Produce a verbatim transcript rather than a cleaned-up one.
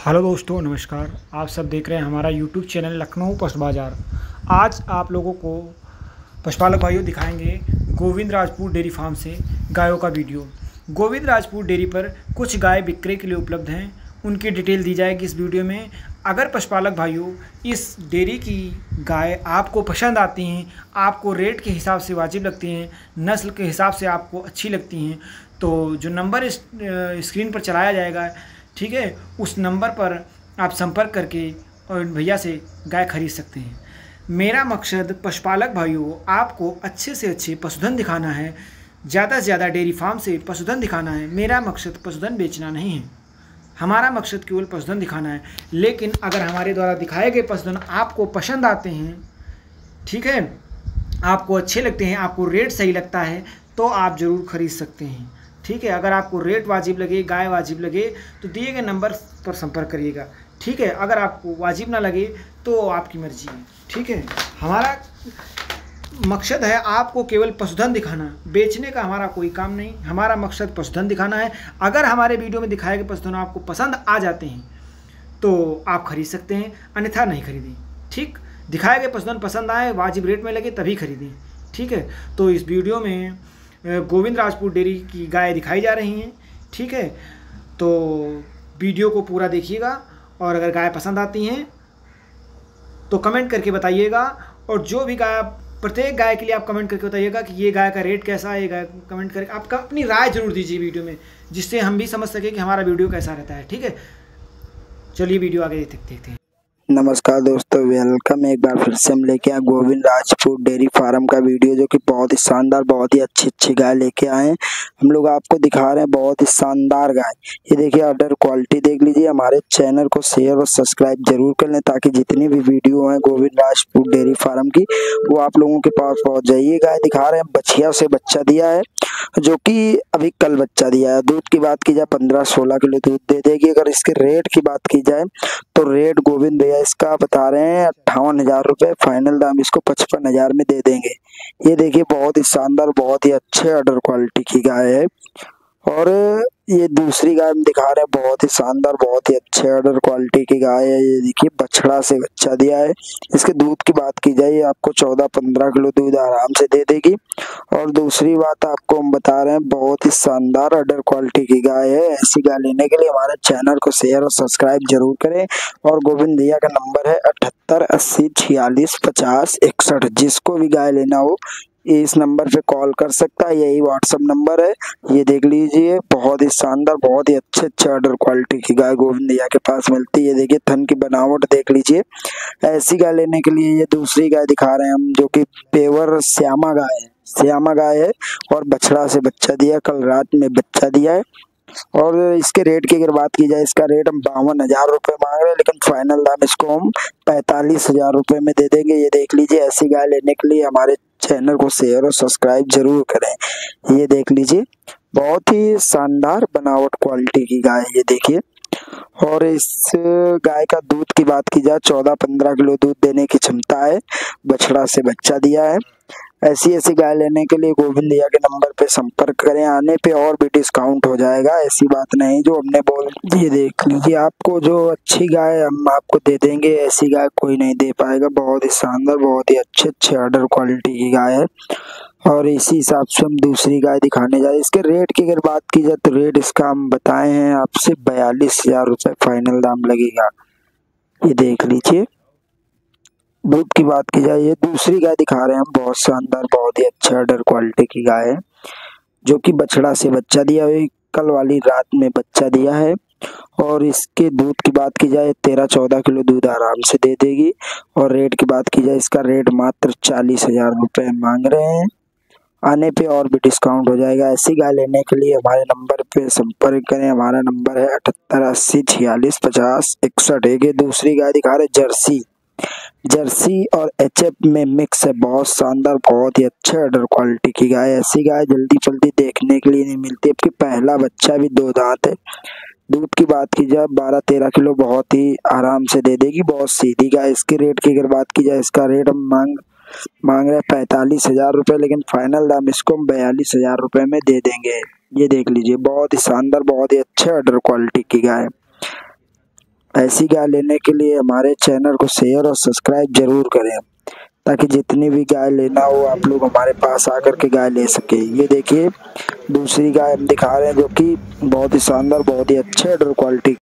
Hello दोस्तों, नमस्कार। आप सब देख रहे हैं हमारा यूट्यूब चैनल लखनऊ पशु बाज़ार। आज आप लोगों को पशुपालक भाइयों दिखाएंगे गोविंद राजपूत डेयरी फार्म से गायों का वीडियो। गोविंद राजपूत डेयरी पर कुछ गाय बिक्री के लिए उपलब्ध हैं, उनकी डिटेल दी जाएगी इस वीडियो में। अगर पशुपालक भाइयों इस डेयरी की गाय आपको पसंद आती हैं, आपको रेट के हिसाब से वाजिब लगती हैं, नस्ल के हिसाब से आपको अच्छी लगती हैं, तो जो नंबर इस स्क्रीन पर चलाया जाएगा, ठीक है, उस नंबर पर आप संपर्क करके और भैया से गाय खरीद सकते हैं। मेरा मकसद पशुपालक भाइयों आपको अच्छे से अच्छे पशुधन दिखाना है, ज़्यादा से ज़्यादा डेयरी फार्म से पशुधन दिखाना है। मेरा मकसद पशुधन बेचना नहीं है, हमारा मकसद केवल पशुधन दिखाना है। लेकिन अगर हमारे द्वारा दिखाए गए पशुधन आपको पसंद आते हैं, ठीक है, आपको अच्छे लगते हैं, आपको रेट सही लगता है, तो आप ज़रूर खरीद सकते हैं। ठीक है, अगर आपको रेट वाजिब लगे, गाय वाजिब लगे, तो दिए गए नंबर पर संपर्क करिएगा। ठीक है, अगर आपको वाजिब ना लगे तो आपकी मर्जी है। ठीक है, हमारा मकसद है आपको केवल पशुधन दिखाना, बेचने का हमारा कोई काम नहीं। हमारा मकसद पशुधन दिखाना है। अगर हमारे वीडियो में दिखाए गए पशुधन आपको पसंद आ जाते हैं तो आप खरीद सकते हैं, अन्यथा नहीं खरीदें। ठीक, दिखाए गए पशुधन पसंद आए, वाजिब रेट में लगे, तभी खरीदें। ठीक है, तो इस वीडियो में गोविंद राजपूत डेयरी की गाय दिखाई जा रही हैं। ठीक है, तो वीडियो को पूरा देखिएगा और अगर गाय पसंद आती हैं तो कमेंट करके बताइएगा। और जो भी गाय, प्रत्येक गाय के लिए आप कमेंट करके बताइएगा कि ये गाय का रेट कैसा है। ये गाय कमेंट करके आप अपनी राय जरूर दीजिए वीडियो में, जिससे हम भी समझ सकें कि हमारा वीडियो कैसा रहता है। ठीक है, चलिए वीडियो आगे देखते हैं। नमस्कार दोस्तों, वेलकम। एक बार फिर से हम लेके आए गोविंद राजपूत डेयरी फार्म का वीडियो, जो कि बहुत ही शानदार, बहुत ही अच्छी अच्छी गाय लेके आए हैं। हम लोग आपको दिखा रहे हैं बहुत ही शानदार गाय। ये देखिए, अडर क्वालिटी देख लीजिए। हमारे चैनल को शेयर और सब्सक्राइब जरूर कर लें, ताकि जितनी भी वीडियो हैं गोविंद राजपूत डेयरी फार्म की, वो आप लोगों के पास पहुँच जाइए। गाय दिखा रहे हैं, बछिया से बच्चा दिया है, जो कि अभी कल बच्चा दिया है। दूध की बात की जाए, पंद्रह सोलह किलो दूध दे देगी। अगर इसके रेट की बात की जाए तो रेट गोविंद भैया इसका बता रहे हैं अट्ठावन हजार रुपए। फाइनल दाम इसको पचपन हजार में दे देंगे। ये देखिए, बहुत ही शानदार, बहुत ही अच्छे अडर क्वालिटी की गाय है। और ये दूसरी गाय हम दिखा रहे हैं, बहुत ही शानदार, बहुत ही अच्छे अडर क्वालिटी की गाय है। ये देखिए, बछड़ा से बच्चा दिया है। इसके दूध की बात की जाए, आपको चौदह पंद्रह किलो दूध आराम से दे देगी। और दूसरी बात आपको हम बता रहे हैं, बहुत ही शानदार अडर क्वालिटी की गाय है। ऐसी गाय लेने के लिए हमारे चैनल को शेयर और सब्सक्राइब जरूर करें। और गोविंद भैया का नंबर है अठहत्तर अस्सी छियालीस पचास इकसठ। जिसको भी गाय लेना हो इस नंबर पे कॉल कर सकता है, यही व्हाट्सएप नंबर है। ये देख लीजिए, बहुत ही शानदार, बहुत ही अच्छे अच्छे अडर क्वालिटी की गाय गोविंद भैया के पास मिलती है। ये देखिए, थन की बनावट देख लीजिए। ऐसी गाय लेने के लिए ये दूसरी गाय दिखा रहे हैं हम, जो कि पेवर श्यामा गाय है। श्यामा गाय है और बछड़ा से बच्चा दिया, कल रात में बच्चा दिया है। और इसके रेट की अगर बात की जाए, इसका रेट हम बावन हजार रुपये मांग रहे हैं, लेकिन फाइनल दाम इसको हम पैंतालीस हजार रुपये में दे देंगे। ये देख लीजिए, ऐसी गाय लेने के लिए हमारे चैनल को शेयर और सब्सक्राइब जरूर करें। ये देख लीजिए, बहुत ही शानदार बनावट क्वालिटी की गाय, ये देखिए। और इस गाय का दूध की बात की जाए, चौदह पंद्रह किलो दूध देने की क्षमता है। बछड़ा से बच्चा दिया है। ऐसी ऐसी गाय लेने के लिए गोविंद भैया के नंबर पे संपर्क करें। आने पे और भी डिस्काउंट हो जाएगा, ऐसी बात नहीं जो हमने बोल। ये देख लीजिए, आपको जो अच्छी गाय हम आपको दे देंगे, ऐसी गाय कोई नहीं दे पाएगा। बहुत ही शानदार, बहुत ही अच्छे अच्छे अडर क्वालिटी की गाय है। और इसी हिसाब से हम दूसरी गाय दिखाने जा रहे हैं। इसके रेट की अगर बात की जाए तो रेट इसका हम बताए हैं आपसे बयालीस हजार रुपये फाइनल दाम लगेगा। ये देख लीजिए। दूध की बात की जाए, ये दूसरी गाय दिखा रहे हैं हम, बहुत शानदार, बहुत ही अच्छा अडर क्वालिटी की गाय है, जो कि बछड़ा से बच्चा दिया है। कल वाली रात में बच्चा दिया है। और इसके दूध की बात की जाए, तेरह चौदह किलो दूध आराम से दे देगी। और रेट की बात की जाए, इसका रेट मात्र चालीस हजार रुपये मांग रहे हैं। आने पे और भी डिस्काउंट हो जाएगा। ऐसी गाय लेने के लिए हमारे नंबर पे संपर्क करें। हमारा नंबर है अठहत्तर अस्सी छियालीस पचास इकसठ। एक दूसरी गाय दिखा रहे, जर्सी जर्सी और एचएफ में मिक्स है, बहुत शानदार, बहुत ही अच्छे अडर क्वालिटी की गाय। ऐसी गाय जल्दी जल्दी देखने के लिए नहीं मिलती। अब पहला बच्चा भी दो दांत है। दूध की बात की जाए, बारह तेरह किलो बहुत ही आराम से दे देगी। बहुत सीधी गाय। इसके रेट की अगर बात की जाए, इसका रेट हम मांग मांग रहे हैं पैंतालीस हजार रुपये, लेकिन फाइनल दाम इसको हम बयालीस हजार रुपये में दे देंगे। ये देख लीजिए, बहुत ही शानदार, बहुत ही अच्छे अडर क्वालिटी की गाय। ऐसी गाय लेने के लिए हमारे चैनल को शेयर और सब्सक्राइब जरूर करें, ताकि जितनी भी गाय लेना हो आप लोग हमारे पास आकर के गाय ले सके। ये देखिए दूसरी गाय हम दिखा रहे हैं जो कि बहुत ही शानदार, बहुत ही अच्छे ऑर्डर क्वालिटी